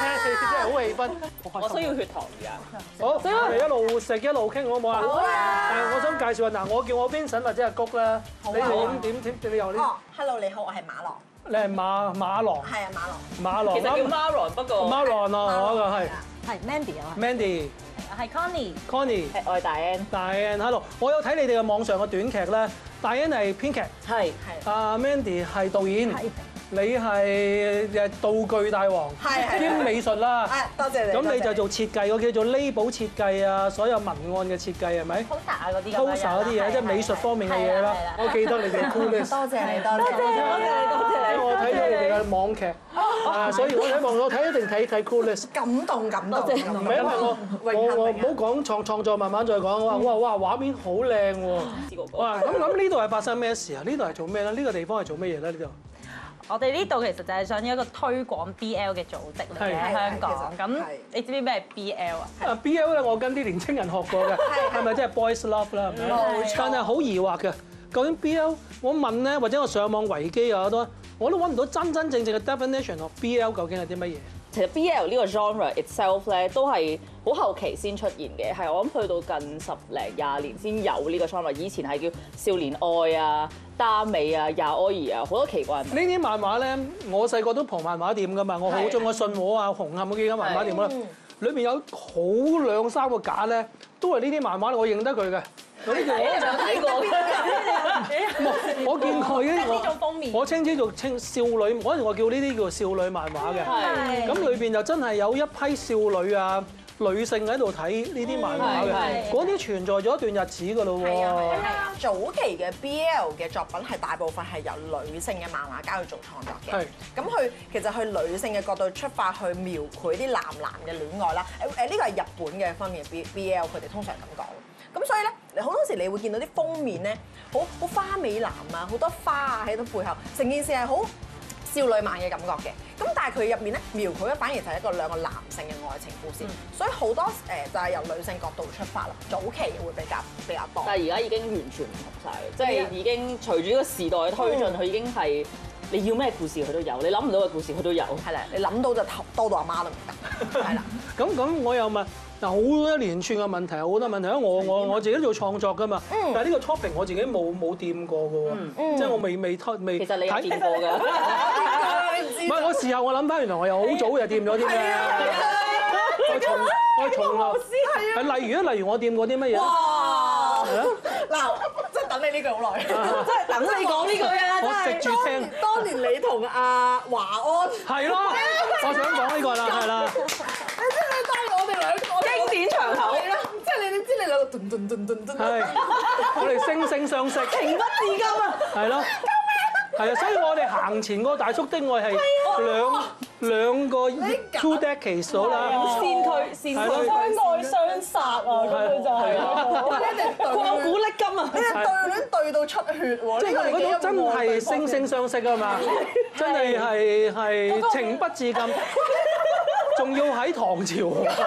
真係好氣氛。 我需要血糖而家。 好，我哋一路食一路傾好唔好啊？好啊！誒，我想介紹下嗱，我叫我 Vincent 或者係谷啦，你哋點點點你又呢？ 哦，Hello，你好，我係馬郎。 你係馬馬郎。 係啊，馬郎。 馬郎。 其實叫 Maron，不過 Maron 啊，我個係。 係 Mandy 啊。 Mandy。 係 Connie。 Connie。 係我係大 N。 大 N，hello，我有睇你哋嘅網上嘅短劇咧，大 N 係編劇。 係。 係。阿 Mandy 係導演。係。你係誒道具大王，兼美術啦。 多謝你。 咁你就做設計，我叫做 label 設計啊，所有文案嘅設計係咪 ？poster 啊嗰啲。 poster 嗰啲嘢，即係美術方面嘅嘢啦。我記得你哋 coolness。 多謝你，多謝你，多謝你，多謝你。 我睇咗你哋嘅網劇，啊，所以我睇網我睇一定睇睇 coolness。 感動，感動。唔係因為我我我唔好講創創作，慢慢再講。哇哇哇，畫面好靚喎！哇，咁咁呢度係發生咩事啊？呢度係做咩咧？呢個地方係做咩嘢咧？呢度？ 我哋呢度其實就係想一個推廣 B L 嘅組織嚟嘅喺香港。咁你知唔知咩係 B L 啊？ 啊 B L 咧，我跟啲年青人學過嘅，係咪即係 boys love 啦？冇錯。但係好疑惑嘅，究竟 B L 我問咧，或者我上網維基啊都，我都揾唔到真真正正嘅 definition of B L 究竟係啲乜嘢？ 其實 B L 呢個 genre itself 咧都係好後期先出現嘅，係我諗去到近十零廿年先有呢個 genre。以前係叫少年愛啊、耽美啊、yaoi啊，好多奇怪。 呢啲漫畫咧，我細個都蒲漫畫店㗎嘛，我好中意信和啊、紅磡嗰幾間漫畫店啦。裏邊有好兩三個架咧，都係呢啲漫畫，我認得佢嘅。咁呢我有睇過。我見過呢個。呢種封面。我稱之做稱少女，嗰陣我叫呢啲叫少女漫畫嘅。係。咁裏邊就真係有一批少女啊、女性喺度睇呢啲漫畫嘅。嗰啲存在咗一段日子㗎咯喎。係啊係啊。 早期嘅 B L 嘅作品係大部分係由女性嘅漫畫家去做創作嘅。係。咁佢其實去女性嘅角度出發去描繪啲男男嘅戀愛啦。誒誒，呢個係日本嘅方面 B B L，佢哋通常咁講。咁所以咧，好多時你會見到啲封面咧，好好花美男啊，好多花啊喺度背後，成件事係好少女漫嘅感覺嘅。咁但係佢入面咧描繪咧，反而就係一個兩個男性嘅愛情故事。所以好多誒就係由女性角度出發啦。早期會比較比較多。 但係而家已經完全唔同晒，即係已經隨住呢個時代嘅推進，佢已經係你要咩故事佢都有，你諗唔到嘅故事佢都有。係啦， 你諗到就多到阿媽都唔得。係啦。 咁咁我又問。嗱，好多一連串嘅問題，好多問題，因為我我我自己做創作㗎嘛，但係呢個 topic 我自己冇冇掂過㗎喎，即係我未未推未。 其實你有掂過㗎。 唔係我事後我諗翻，原來我又好早就掂咗啲咩。我從我從來係例如啊，例如我掂過啲乜嘢？ 哇！嗱，真係等你呢句好耐，真係等你講呢句啊！ 我食住聽。 當年你同阿華安係咯，我想講呢個啦，係啦。 你知唔知當我哋兩個經典場口？ 係啦，即係你哋知你兩個頓頓頓頓頓。 係，我哋惺惺相惜， 情不自禁啊！ 係咯。係啊，所以我哋行前嗰個大叔的愛係兩兩個 two decades 到啦， 先驅先驅，相愛相殺啊！咁佢就係過古瀝今啊！ 你哋對戀對到出血喎！ 即係嗰種真係惺惺相惜啊嘛，真係係係情不自禁。仲要喺唐朝，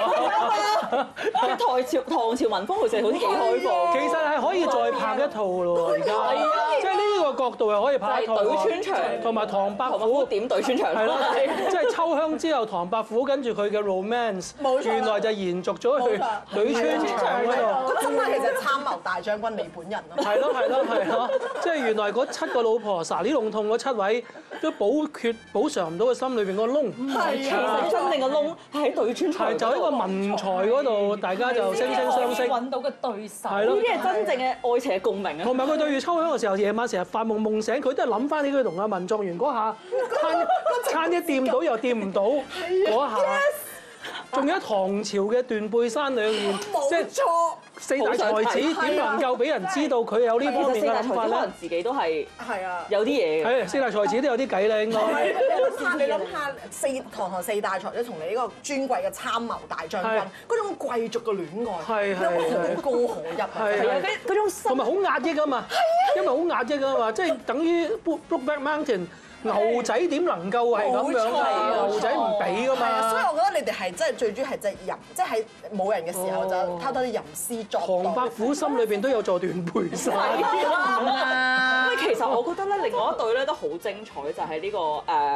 唐朝唐朝文風其實好似幾開放。 其實係可以再拍一套咯，而家即係呢個角度係可以拍一套。 對穿腸同埋唐伯虎點對穿腸？ 係咯，即係秋香之後，唐伯虎跟住佢嘅 romance，原來就延續咗去對穿腸嗰度。 真係其實參謀大將軍你本人咯。 係咯係咯係咯，即係原來嗰七個老婆撒呢籠痛嗰七位都補缺補償唔到佢心裏邊個窿。 係啊，真正個窿喺對穿腸。 係就喺個文才嗰度，大家就惺惺相惜。 揾到個對手。 係咯， 呢啲係真正嘅愛情嘅共鳴啊！ 同埋佢對住秋香嘅時候，夜晚成日發夢夢醒，佢都係諗翻起佢同阿文狀元嗰下，差差啲掂到又掂唔到嗰下。仲有唐朝嘅斷背山兩件，即係四大才子點能夠俾人知道佢有呢方面嘅諗法咧？ 可能自己都係係啊， 有啲嘢嘅。 係四大才子都有啲計啦，應該。 你諗下，你諗下四堂堂四大才子同你呢個尊貴嘅參謀大將軍，嗰種貴族嘅戀愛， 係係好高可入啊！ 係啊， 嗰種同埋好壓抑啊嘛，因為好壓抑啊嘛，即係等於 Brokeback Mountain。牛仔點能夠係咁樣啊？牛仔唔俾噶嘛。 所以我覺得你哋係真係最主要係即係淫，即係喺冇人嘅時候就偷偷啲吟詩作對。 唐伯虎心裏邊都有座斷背山。 因為其實我覺得咧，另外一對咧都好精彩，就係呢個誒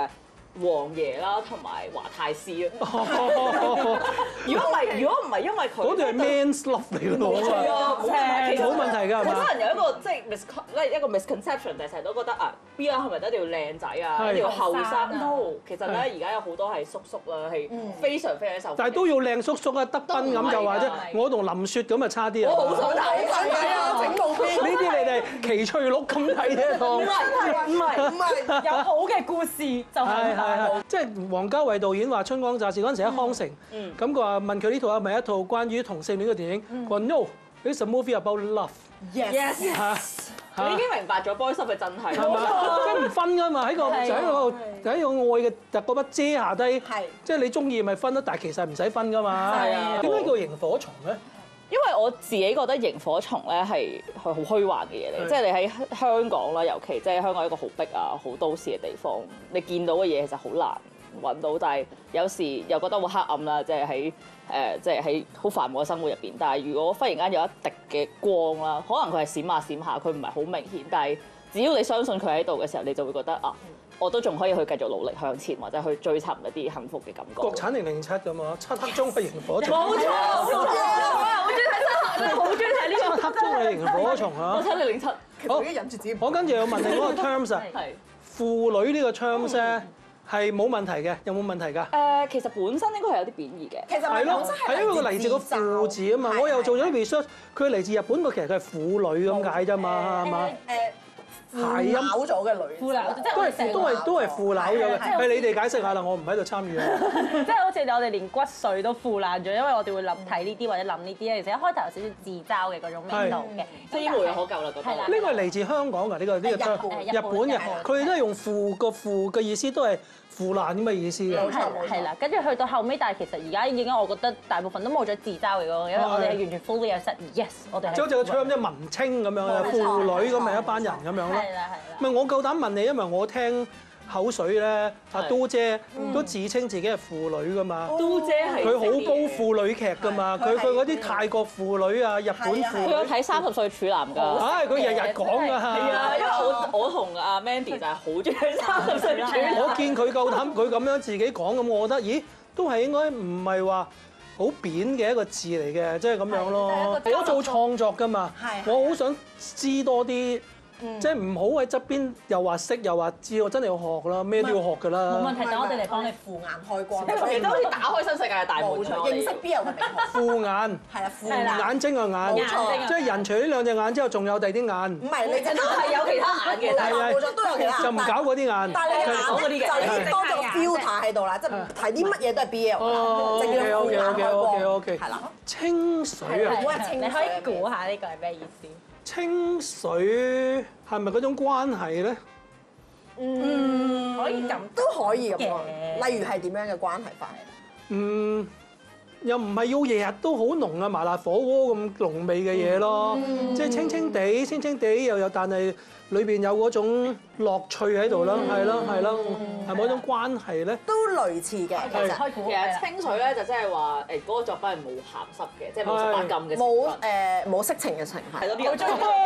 王爺啦，同埋華泰師啊。如果唔係，如果唔係因為佢嗰段係 man's love 嚟嘅喎，冇問題㗎係嘛？ 好多人有一個即係 mis 咧一個 misconception，就係成日都覺得啊 B L 係咪一定要靚仔啊，一定要後生 ？No， 其實咧而家有好多係叔叔啦，係非常非常受。 但係都要靚叔叔啊，德斌咁就話啫，我同林雪咁啊差啲啊！ 我好想睇睇啊，整路邊呢啲你哋奇趣錄咁睇啫，當唔係唔係唔係有好嘅故事就係係係，即係王家衛導演話《春光乍泄》嗰陣時喺康城，咁佢話問佢呢套係咪一套關於同性戀嘅電影？佢話 No，it's a movie about love。 Yes，你已經明白咗 boy love 嘅真係， 係嘛？即係唔分㗎嘛，喺個就喺個喺個愛嘅就嗰筆遮下低，即係你中意咪分咯，但係其實唔使分㗎嘛。 係啊， 點解叫螢火蟲咧？ 因為我自己覺得螢火蟲咧係係好虛幻嘅嘢嚟，即係你喺香港啦，尤其即係香港一個好逼啊、好都市嘅地方，你見到嘅嘢其實好難揾到，但係有時又覺得好黑暗啦，即係喺誒即係喺好繁忙嘅生活入邊。但係如果忽然間有一滴嘅光啦，可能佢係閃下閃下，佢唔係好明顯，但係只要你相信佢喺度嘅時候，你就會覺得啊，我都仲可以去繼續努力向前，或者去追尋一啲幸福嘅感覺。 國產零零七㗎嘛，漆黑中嘅螢火蟲。 冇錯，我好中意睇漆黑，你好中意睇呢個漆黑中嘅螢火蟲啊！ 我睇零零七， 好，我跟住又問另一個 terms 啊，婦女呢個 terms 咧係冇問題嘅，有冇問題㗎？ 誒，其實本身應該係有啲貶義嘅。 其實係咯，係因為佢嚟自個婦字啊嘛。我又做咗啲 research，佢嚟自日本，佢其實佢係婦女咁解啫嘛，係嘛？ 誒諧音咗嘅女， 腐朽即係都係都係都係腐朽咗嘅。係你哋解釋下啦，我唔喺度參與啊。 即係好似我哋連骨髓都腐爛咗，因為我哋會諗睇呢啲或者諗呢啲咧。其實一開頭有少少自嘲嘅嗰種味道嘅， 即係無藥可救啦，覺得。 呢個係嚟自香港㗎，呢個呢個日本嘅，佢哋都係用腐個腐嘅意思都係腐爛咁嘅意思嘅。 係啦，係啦，跟住去到後尾，但係其實而家已經我覺得大部分都冇咗自嘲嘅嗰個，因為我哋係完全 fully accept yes，我哋係。 即係好似個 term 即係文青咁樣嘅婦女咁咪一班人咁樣咯。 係啦係啦。 唔係我夠膽問你，因為我聽口水咧，阿都姐都自稱自己係婦女㗎嘛。 都姐係佢好高婦女劇㗎嘛，佢佢嗰啲泰國婦女啊、日本婦女。 佢有睇三十歲處男㗎。 唉，佢日日講㗎。 係啊，因為我我同阿 Mandy 就係好中意睇三十歲處男。 我見佢夠膽，佢咁樣自己講咁，我覺得咦，都係應該唔係話好扁嘅一個字嚟嘅，即係咁樣咯。我做創作㗎嘛，我好想知多啲。即係唔好喺側邊又話識又話知，我真係要學啦，咩都要學㗎啦。 冇問題，等我哋嚟幫你扶眼開光。 其實都好似打開新世界嘅大門。 認識 B L 嘅名學。 副眼。 係啦，副眼睛嘅眼。 冇錯。 即係人除咗呢兩隻眼之後，仲有第二啲眼。 唔係，你都係有其他眼嘅，但係冇錯都有其他眼。 就唔搞嗰啲眼。 但係你眼嗰啲嘅，就已經多咗個 filter 喺度啦，即係睇啲乜嘢都係 B L。 哦，OK OK OK OK OK。 係啦。 清水啊！ 你可以估下呢個係咩意思？ 清水係咪嗰種關係咧？ 嗯， 可以咁都可以咁講。例如係點樣嘅關係法？ 嗯，又唔係要日日都好濃嘅麻辣火鍋咁濃味嘅嘢咯，即係清清地、清清地又有，但係裏邊有嗰種樂趣喺度啦，係咯係咯，係咪嗰種關係咧？ 都類似嘅，其實其實清水咧就即係話誒嗰個作品係冇鹹濕嘅，即係冇十八禁嘅成分， 冇誒冇色情嘅成分。 係咯，呢個呢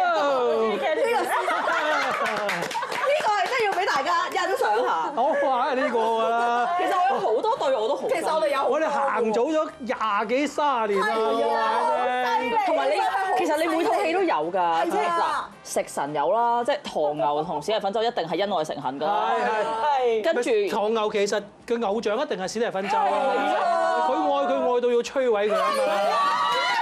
個係真係要俾大家欣賞下。 我話係呢個㗎啦。 其實我有好多對我都好。 其實我哋有我哋行早咗廿幾卅年啦， 同埋你其實你每套戲都有㗎，嗱食神有啦，即係唐牛同史提芬周一定係恩愛成恨㗎。 係係。 跟住唐牛其實嘅偶像一定係史提芬周啊，佢愛佢愛到要摧毀佢啊嘛。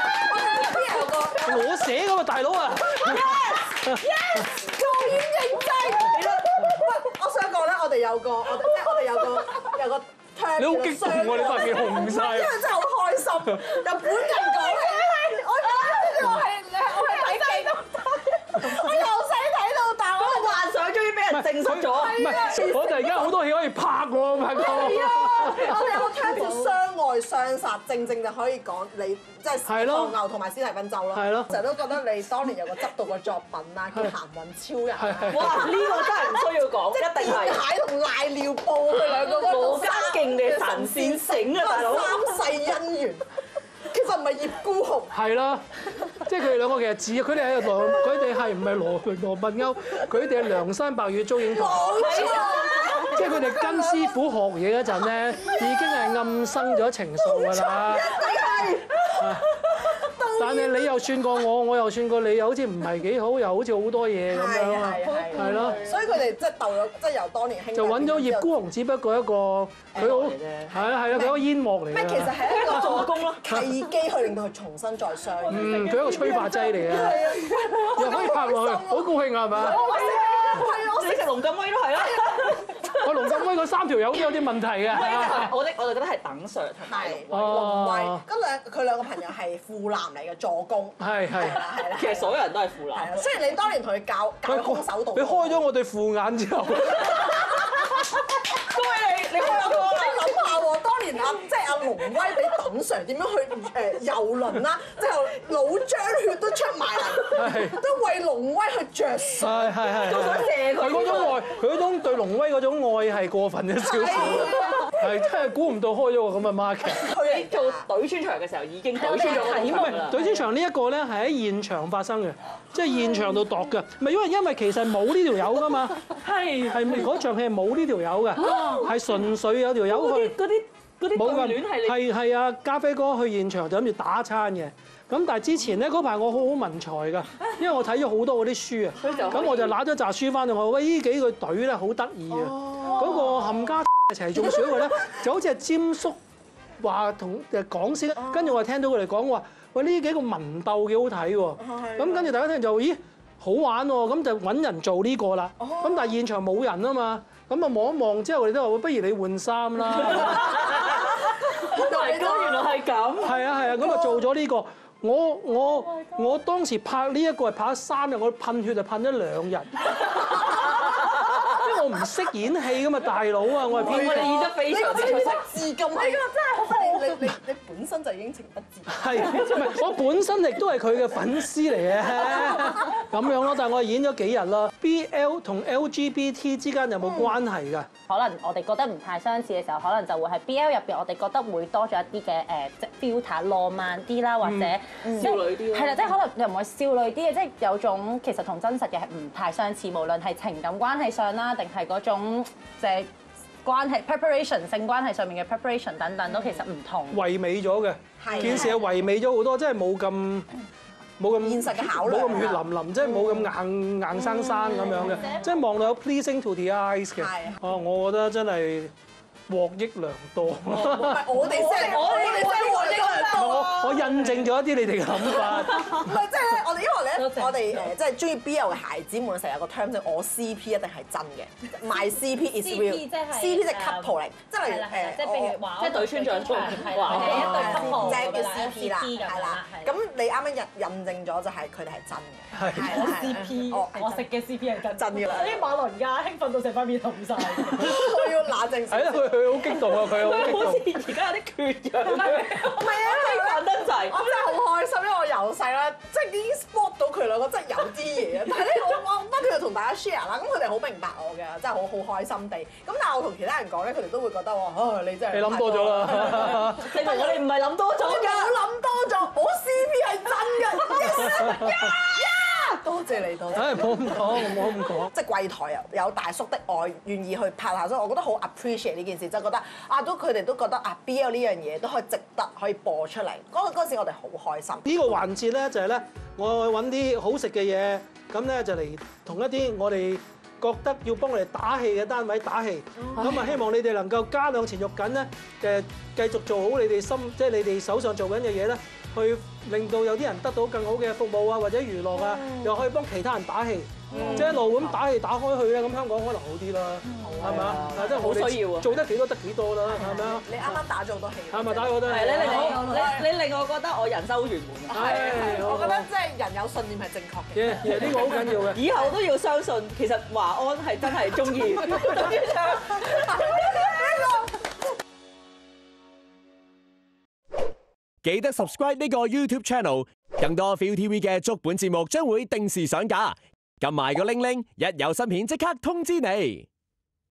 我寫㗎嘛，大佬啊 ！Yes yes， 做演認真。喂，我想講咧，我哋有個我哋即係我哋有個有個 term。 你好激動喎！你塊面紅晒。 因為真係好開心，日本人講嘅，我我係我係睇戲都我由細睇到大，我個幻想終於俾人證實咗。 唔係，我哋而家好多戲可以拍喎，拍過。 係啊，我哋有個 term 叫相愛相殺，正正就可以講你即係唐牛同埋史提芬周咯。 係咯。 成日都覺得你當年有個執導嘅作品啦，叫《行運超人》。 哇！呢個真係唔需要講，一定係。 蟹同賴尿布佢兩個嗰無間勁嘅神仙繩啊，大佬！ 三世姻緣。其實唔係葉孤雄。 係啦，即係佢哋兩個其實似，佢哋係梁，佢哋係唔係羅羅密歐？佢哋係梁山伯與祝英台。 冇錯。 即係佢哋跟師傅學嘢嗰陣咧，已經係暗生咗情愫㗎啦。但係你又算過我，我又算過你，又好似唔係幾好，又好似好多嘢咁樣啊，係咯。 所以佢哋即係鬥咗，即係由當年興。 就揾咗葉孤鴻，只不過一個佢好係啊係啊，佢一個煙幕嚟嘅。 咩？其實係一個助攻咯，契機去令到佢重新再相遇。 嗯，佢一個催化劑嚟嘅，又可以拍落去，好高興啊，係咪啊？ 我識食龍咁威都係啦。 我龍咁威嗰三條友都有啲問題嘅。 我哋我就覺得係等 Sir 同埋龍威，咁兩佢兩個朋友係父男嚟嘅助攻。 係係係啦係啦。 其實所有人都係父男。 雖然你當年同佢教教空手道， 你開咗我對副眼之後， 恭喜你！你開咗個。你諗下喎，當年阿即係阿龍威俾等 Sir 點樣去誒遊輪啦，之後老張血都出埋嚟，都為龍威去着想。 係係係。 都想射佢。 佢嗰種愛，佢嗰種對龍威嗰種愛係過分咗少少，係真係估唔到開咗個咁嘅 market。 佢做隊穿牆嘅時候已經隊穿咗個唔係隊穿牆呢一個咧係喺現場發生嘅，即係現場度度嘅。唔係因為因為其實冇呢條友㗎嘛，係係嗰場戲係冇呢條友嘅，係純粹有條友去。 嗰啲嗰啲冇對戀係係係啊！加菲哥去現場就諗住打餐嘅。咁但係之前咧嗰排我好好文才㗎，因為我睇咗好多嗰啲書啊。咁我就揦咗紮書翻嚟，我話喂呢幾個隊咧好得意啊！嗰個冚家齊中選嗰個咧就好似係詹叔話同誒講先，跟住我聽到佢哋講話喂呢幾個文鬥幾好睇喎。咁跟住大家聽就咦好玩喎，咁就揾人做呢個啦。咁但係現場冇人啊嘛，咁啊望一望之後，我哋都話不如你換衫啦。 大哥原來係咁。 係啊係啊，咁啊做咗呢個。我我我當時拍呢一個係拍咗三日，我噴血就噴咗兩日，因為我唔識演戲㗎嘛，大佬啊，我係編。 我哋演得非常之出色， 自禁係。呢個真係好。你你你本身就已經情不自禁。 係，唔係我本身亦都係佢嘅粉絲嚟嘅，咁樣咯。但係我係演咗幾日啦。B L 同 L G B T 之間有冇關係㗎？ 可能我哋覺得唔太相似嘅時候，可能就會喺 B L 入邊，我哋覺得會多咗一啲嘅誒，即 filter 浪漫啲啦，或者少女啲。 係啦，即係可能又唔係少女啲嘅，即係有種其實同真實嘅係唔太相似，無論係情感關係上啦，定係嗰種即係關係 preparation 性關係上面嘅 preparation 等等，都其實唔同。 唯美咗嘅，件事係唯美咗好多，即係冇咁。冇咁現實嘅考慮， 冇咁血淋淋，即係冇咁硬硬生生咁樣嘅，即係望到有 pleasing to the eyes 嘅。哦，我覺得真係獲益良多。唔係我哋先，我哋先獲益良多。 我我印證咗一啲你哋嘅諗法。 唔係即係咧，我哋因為咧，我哋誒即係中意 B L 嘅孩子們成日有個 term 就係我 C P 一定係真嘅，my C P is real。C P 即係 couple 嚟，即係例如誒， 即係譬如話， 即係隊穿象中係啦，係一對 couple 即係叫 C P 啦，係啦。咁你啱啱印印證咗就係佢哋係真嘅。 係我 C P，我食嘅 C P 係真真嘅啦。 啲馬倫家興奮到成塊面紅晒。 我要冷靜。 係啦，佢佢好激動啊！佢好激動。 好似而家有啲缺氧。唔係啊，興奮得滯。 我真係好開心，因為我由細啦，即係已經 spot 到佢兩個真係有啲嘢啊！但係咧，我我不斷同大家 share 啦，咁佢哋好明白我嘅，真係好好開心地。咁但係我同其他人講咧，佢哋都會覺得哇，啊你真係你諗多咗啦！ 你同我哋唔係諗多咗㗎， 我諗多咗，我 C P 係真嘅。Yes！多謝你，多謝。 唉，唔好咁講，唔好咁講。 即係櫃台有有大叔的愛，願意去拍下，所以我覺得好 appreciate 呢件事，即係覺得啊，都佢哋都覺得啊 B L 呢樣嘢都可以值得可以播出嚟。嗰嗰陣時我哋好開心。 呢個環節咧就係咧，我揾啲好食嘅嘢，咁咧就嚟同一啲我哋覺得要幫我哋打氣嘅單位打氣。咁啊，希望你哋能夠加兩錢肉緊咧，誒繼續做好你哋心，即係你哋手上做緊嘅嘢咧。去令到有啲人得到更好嘅服務啊，或者娛樂啊，又可以幫其他人打氣，即係一路咁打氣打開去咧，咁香港可能好啲啦，係咪啊？即係好需要啊！做得幾多得幾多啦，係咪啊？ 你啱啱打咗好多氣， 係咪打咗好多氣？ 係咧，你令我你你令我覺得我人生好圓滿啊！ 係，我覺得即係人有信念係正確嘅。 嘢嘢呢個好緊要嘅。 以後都要相信，其實華安係真係中意。 記得 subscribe 呢個 YouTube channel， 更多 ViuTV 嘅足本節目將會定時上架，撳埋個鈴鈴，一有新片即刻通知你。